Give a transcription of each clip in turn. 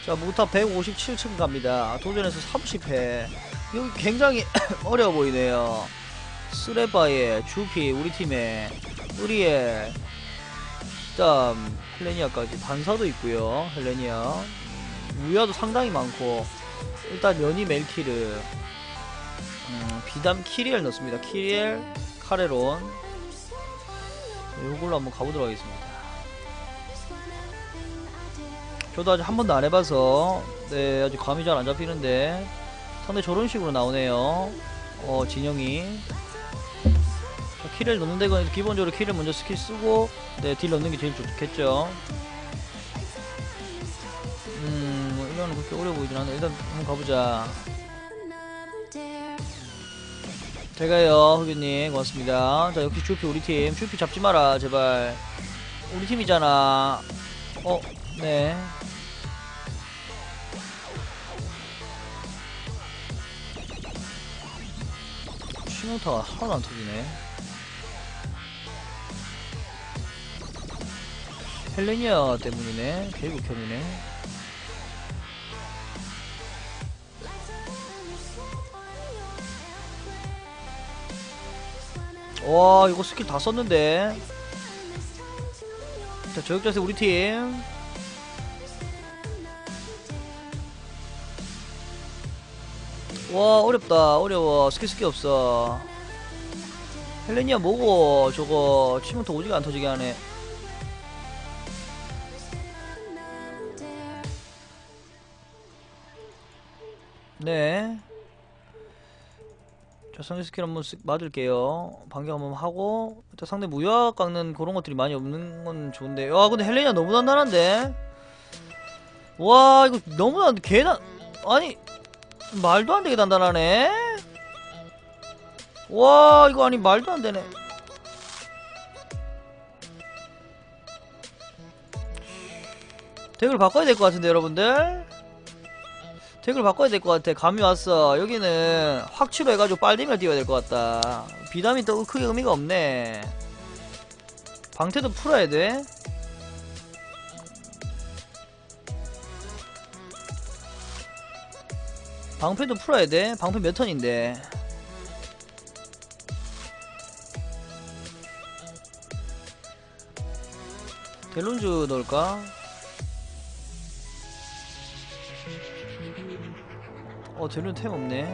자, 무타 157층 갑니다. 도전에서 30회. 여기 굉장히 어려워 보이네요. 스레바에, 주피, 우리 팀에, 우리의, 그다음 헬레니아까지 반사도 있고요. 헬레니아. 무야도 상당히 많고, 일단 연이 멜키르, 비담 키리엘 넣습니다. 키리엘, 카레론. 요걸로 한번 가보도록 하겠습니다. 저도 아직 한 번도 안 해봐서 아직 감이 잘 안 잡히는데 상당히 저런 식으로 나오네요. 진영이. 자, 키를 넣는 데는 기본적으로 키를 먼저 스킬 쓰고 딜 넣는 게 제일 좋겠죠. 이거는 그렇게 어려워 보이진 않네. 일단 한번 가보자. 제가요, 흑유님 고맙습니다. 자, 역시 주피 우리 팀. 주피 잡지 마라 제발. 우리 팀이잖아. 네. 신호타가 하나도 안 터지네. 헬레니아 때문이네. 개국형이네. 와, 이거 스킬 다 썼는데. 자, 저격자세 우리 팀. 와, 어렵다. 어려워. 스킬 없어. 헬레니아 뭐고 저거 치면 더 오지게 안 터지게 하네. 네. 자, 상대 스킬 한번 쓱 맞을게요. 반격 한번 하고. 일단 상대 무역 깎는 그런 것들이 많이 없는 건 좋은데. 와, 근데 헬레니아 너무 단단한데? 와, 이거 너무 개단, 아니, 말도 안 되게 단단하네? 와, 이거 아니, 말도 안 되네. 덱을 바꿔야 될 것 같은데, 여러분들? 덱을 바꿔야 될 것 같아. 감이 왔어. 여기는 확치로 해가지고 빨리면 뛰어야 될 것 같다. 비담이 또 크게 의미가 없네. 방태도 풀어야 돼. 방패도 풀어야 돼. 방패 몇 턴인데. 델론즈 넣을까? 델론 템 없네.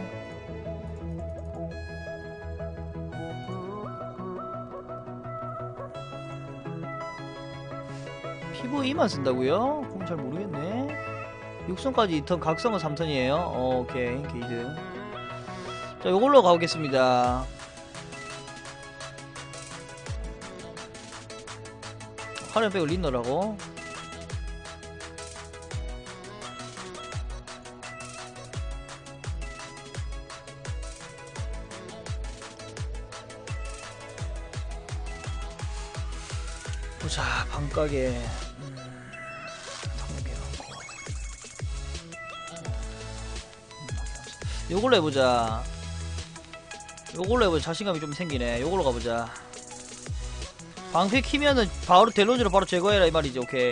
PVE만 쓴다고요? 그럼 잘 모르겠네. 육성까지 2턴, 각성은 3턴이에요. 오케이, 게이드. 자, 요걸로 가보겠습니다. 화면 빼고 린너라고. 보자, 방가게. 요걸로 해보자. 요걸로 해보자. 자신감이 좀 생기네. 요걸로 가보자. 방패 키면은 바로 델론즈로 바로 제거해라 이 말이지. 오케이.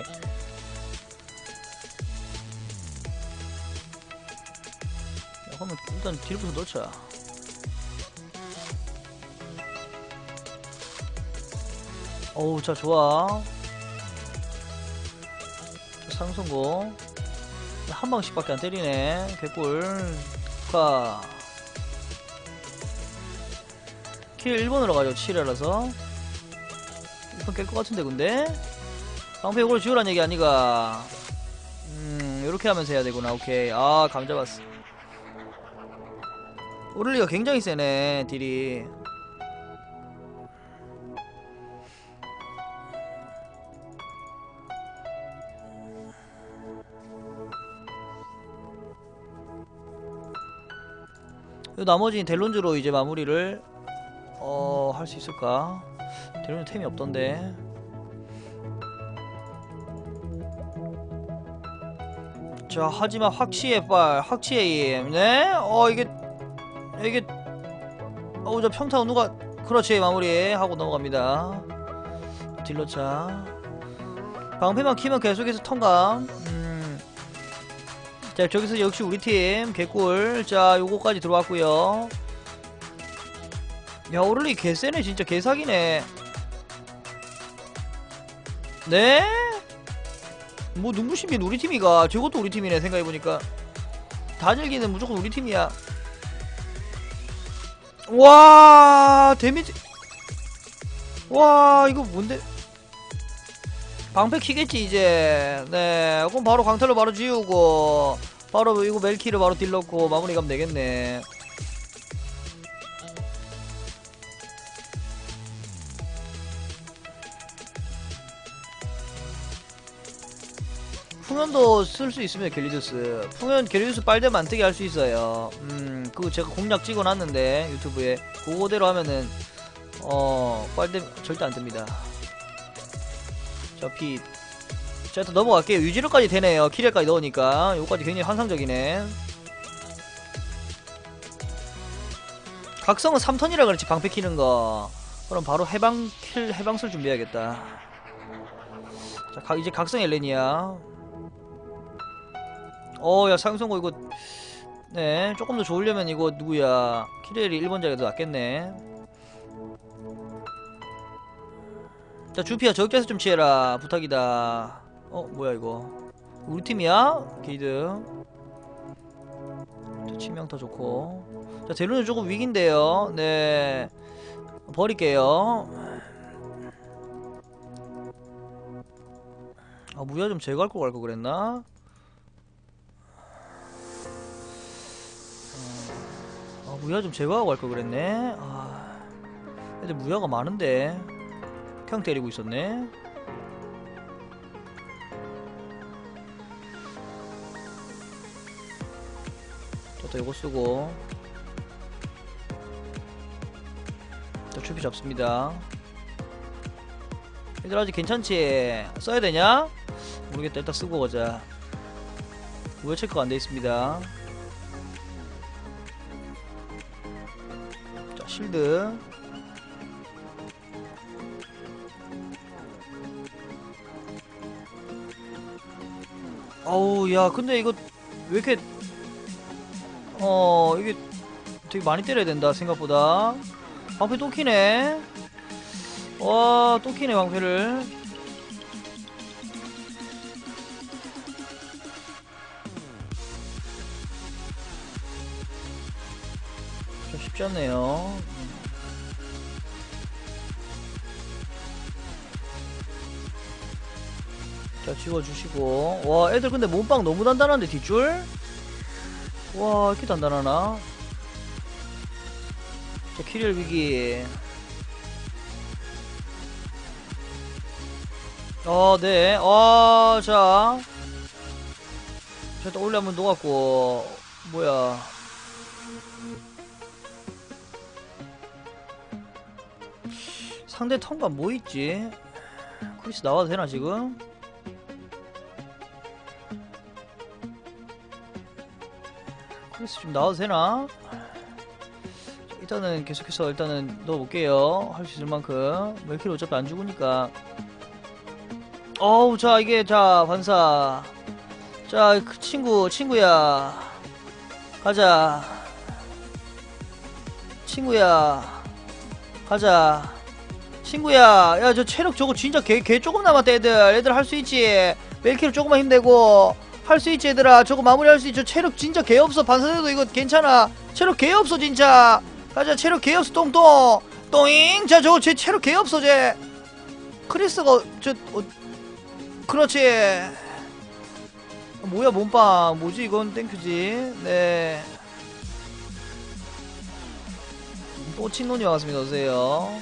그러면 일단 딜부터 넣자. 어우, 자, 좋아. 상승고 한 방씩밖에 안 때리네. 개꿀. 가. 킬 1번으로 가죠. 7이라서 1번 깰 것 같은데. 근데 방패 이걸 지우란 얘기 아니가. 요렇게 하면서 해야 되구나. 오케이. 아, 감 잡았어. 오를리가 굉장히 세네 딜이. 나머지는 델론즈로 이제 마무리를 할 수 있을까? 델론즈 템이 없던데. 자, 하지만 확치의 빨, 확치의 힘. 네? 이게 저 평타 누가. 그렇지, 마무리 하고 넘어갑니다. 딜러차 방패만 키면 계속해서 턴감. 자, 저기서 역시 우리 팀 개꿀. 자, 요거까지 들어왔고요. 야, 오를리 개쎄네. 진짜 개사기네. 네? 뭐 눈부신빛 우리 팀이가. 저것도 우리 팀이네 생각해보니까. 다질기는 무조건 우리 팀이야. 와, 데미지. 와, 이거 뭔데? 방패 키겠지 이제. 네, 그럼 바로 광탈로 바로 지우고 바로 이거 멜키를 바로 딜 넣고 마무리 가면 되겠네. 풍연도 쓸 수 있으면 갤리두스. 풍연 갤리두스 빨대만 안 뜨게 할 수 있어요. 그거 제가 공략 찍어놨는데 유튜브에 그거대로 하면은 빨대 절대 안 뜹니다. 자, 피. 자, 일단 넘어갈게요. 유지력까지 되네요. 키렐까지 넣으니까 요거까지 굉장히 환상적이네. 각성은 3턴이라 그렇지. 방패 키는거. 그럼 바로 해방술 준비해야겠다. 자, 이제 각성 엘렌이야. 야, 상성고 이거. 네, 조금 더 좋으려면 이거 누구야. 키렐이 1번 자리가 더 낫겠네. 자, 주피야 저격자에서 좀 취해라. 부탁이다. 뭐야 이거. 우리 팀이야? 게이드. 자, 치명타 좋고. 자, 제로는 조금 위기인데요. 네, 버릴게요. 무야 좀 제거할 거 갈 거 그랬나? 무야 좀 제거하고 갈 거 그랬네. 애들 무야가 많은데 그냥 때리고 있었네. 또 이거 쓰고. 자, 추피 잡습니다. 얘들 아직 괜찮지? 써야 되냐? 모르겠다. 일단 쓰고 가자. 무야 체크가 안 돼 있습니다. 자, 실드. 어우, 야, 근데 이거 왜 이렇게 이게 되게 많이 때려야 된다 생각보다. 방패 또 키네. 와, 또 키네 방패를. 좀 쉽지 않네요. 자, 지워주시고. 와, 애들 근데 몸빵 너무 단단한데 뒷줄? 와, 이렇게 단단하나? 자, 키릴 위기. 네. 자. 자, 또 올려 한번 녹았고. 뭐야. 상대 턴가 뭐 있지? 크리스 나와도 되나, 지금? 크리스 좀 나와도 되나? 일단은 계속해서 일단은 넣어볼게요. 할 수 있을 만큼. 멜키를 어차피 안 죽으니까. 자, 이게, 자, 반사. 자, 그 친구야. 가자. 친구야. 가자. 친구야. 야, 저 체력 저거 진짜 개 조금 남았다, 애들 할 수 있지. 멜키를 조금만 힘내고. 할 수 있지, 얘들아. 저거 마무리 할 수 있지. 체력 진짜 개 없어. 반사돼도 이거 괜찮아. 체력 개 없어, 진짜. 가자, 체력 개 없어, 똥똥. 똥잉. 자, 저거 쟤 체력 개 없어, 쟤. 크리스가, 그렇지. 뭐야, 몸빵. 뭐지, 이건 땡큐지. 네. 또 친노님 왔습니다. 어서오세요.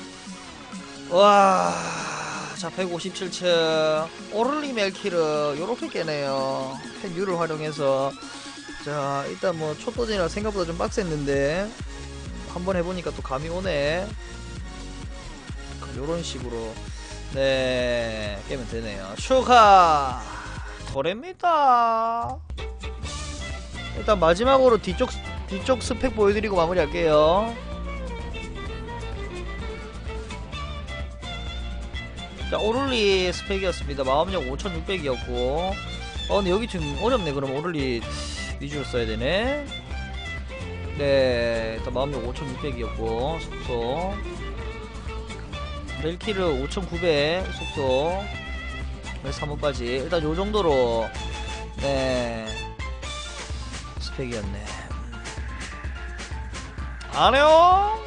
와. 자, 157층. 오를리 멜키르. 요렇게 깨네요. 펜유를 활용해서. 자, 일단 뭐, 초도전이라 생각보다 좀 빡셌는데. 한번 해보니까 또 감이 오네. 요런 식으로. 네, 깨면 되네요. 축하! 도래입니다. 일단 마지막으로 뒤쪽 스펙 보여드리고 마무리할게요. 자, 오를리 스펙이었습니다. 마법력 5600이었고 근데 여기 좀 어렵네. 그럼 오를리 위주로 써야 되네. 네, 일단 마음력 5600이었고 속소 벨키르 5900 속소 3호까지 일단 요 정도로 네 스펙이었네. 안녕.